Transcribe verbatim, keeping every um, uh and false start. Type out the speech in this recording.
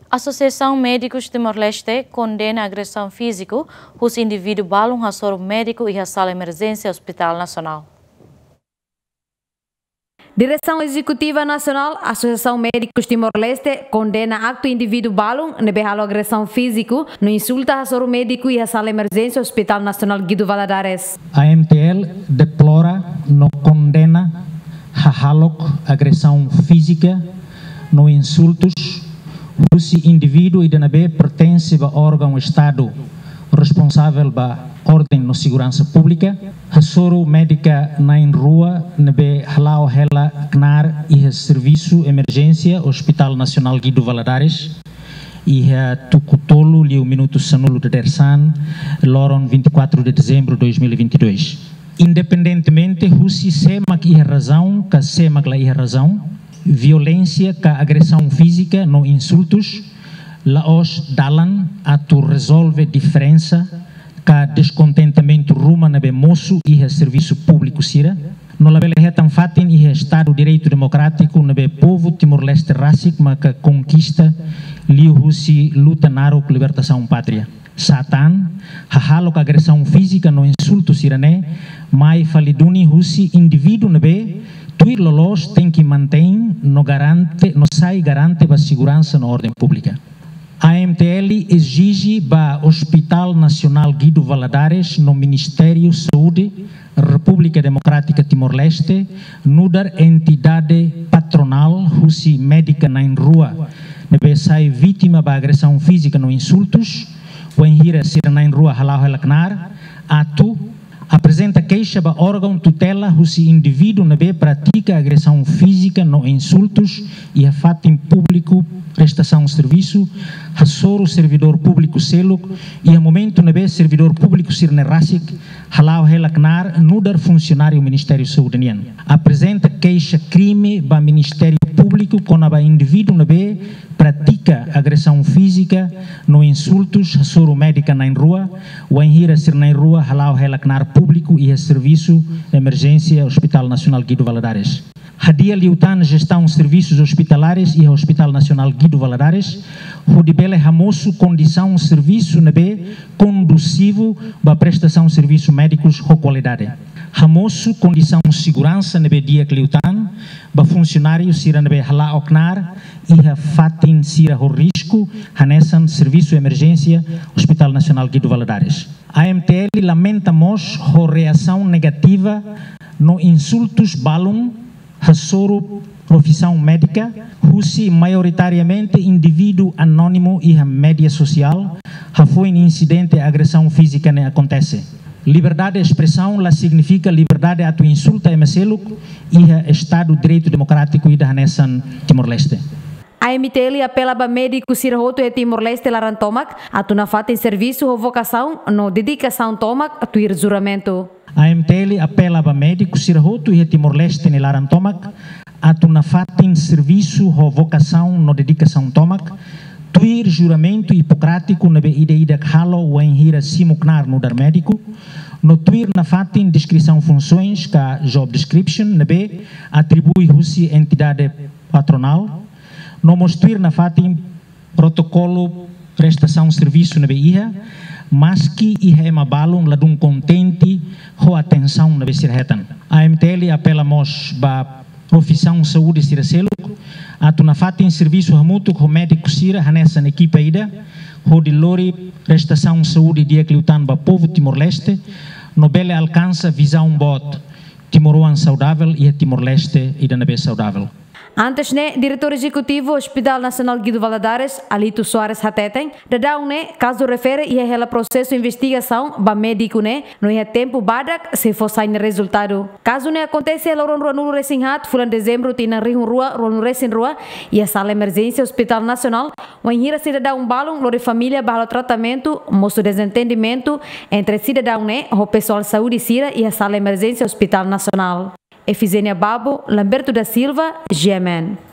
Associação Médicos Timor-Leste condena a agressão física dos indivíduos balum a soro médico e a sala emergência Hospital Nacional. Direção Executiva Nacional, Associação Médicos Timor-Leste condena acto indivíduo balum nebe halo agressão físico no insulta a soro médico e a sala emergência Hospital Nacional Guido Valadares. A M T L deplora no condena a halok agressão física no insultos se indivíduo e denabe pertence a órgão Estado responsável ba ordem no segurança pública, soro médica na rua nebe halau hela knar e serviço emergência Hospital Nacional Guido Valadares e a tukutolo liu minuto sanulo de dersan loron vinte e quatro de dezembro de dois mil e vinte e dois. Independentemente husi semak e razão ka semak la e razão violência ka agressão física no insultos laos dalan atu resolve diferença ka descontentamento ruma na moço e serviço público sira no labele hetan fatin e Estado direito democrático na povo Timor-Leste racic ma ka conquista liu husi luta naro com libertação pátria satan hahalo ka agressão física no insulto sirane mai faliduni husi indivíduo na tuir lolos tem que manter no garante no sai garante a segurança na ordem pública. A M T L exige ba Hospital Nacional Guido Valadares no Ministério Saúde República Democrática Timor-Leste nudar entidade patronal husi médica na rua nebe sai vítima ba agressão física no insultos o enhira sira na rua halau helaknar atu apresenta queixa ba órgão tutela husi indivíduo nebe pratica agressão física no insultos e a fato em público prestação de serviço a soro servidor público selo e a momento nebe servidor público sirne rasik halau helaknar nudar funcionário Ministério Saúde nian apresenta queixa crime ba Ministério Público com a indivíduo nebe pratica agressão física no insultos a soro médica na rua o enhira sir na rua halau helaknar público e a serviço emergência Hospital Nacional Guido Valadares. Hadia liutan gestão serviços hospitalares e Hospital Nacional Guido Valadares, hodibele hamoso condição serviço nebe conducivo ba prestação serviço médicos com qualidade. Hamoso condição segurança nebe dia liutan ba funcionário sira nebe hala oknar e ha fatin sira ho risco hanesan serviço emergência Hospital Nacional Guido Valadares. A M T L lamenta mos ho reação negativa no insultos balum hasoro profissão médica, husi maioritariamente indivíduo anônimo e a média social, ha foi incidente agressão física ne acontece. Liberdade de expressão la significa liberdade atu insulta emeseluk e a Estado direito democrático e da Hanesan Timor-Leste. A M T L apela ba médico sirhoto e Timor-Leste laran tomak atu na fata em serviço ou vocação no dedicação tomak atu ir juramento. A M T L apela ba médico sirhoto e Timor-Leste ne laran tomak atu na fata em serviço ou vocação no dedicação tomak tuir juramento hipocrático nebe ida ida halo o enhira simuknar no dar médico no tuir na fata em descrição funções ka job description nebe atribui husi entidade patronal no mostrar na fatim protocolo prestação de serviço na B I A, mas que ia mabalum ladum contente ho atenção na besirhetan. A M T L apela mos ba profissão saúde sira selo, atu na fatim serviço hamutu ho médico sira hanessa na equipa ida, ho de lori prestação de saúde dia cliutan ba povo Timor-Leste, no bele alcança visão bot Timoroan saudável e Timor-Leste ida na be saudável. Antes ne, diretor executivo Hospital Nacional Guido Valadares, Alito Soares Hateten, dadau ne, caso refere e hela processo de investigação ba médico ne, no ia tempo badak se for sair resultado. Caso ne acontece loron rua nulo resinhat, fulan dezembro tina rihun rua, rua resin rua, e a sala emergência Hospital Nacional, o enhira cidadão balão, lore família bahalo tratamento, moço desentendimento entre cidadão ne, o pessoal saúde sira e a sala emergência Hospital Nacional. Efizênia Babo, Lamberto da Silva, G M N.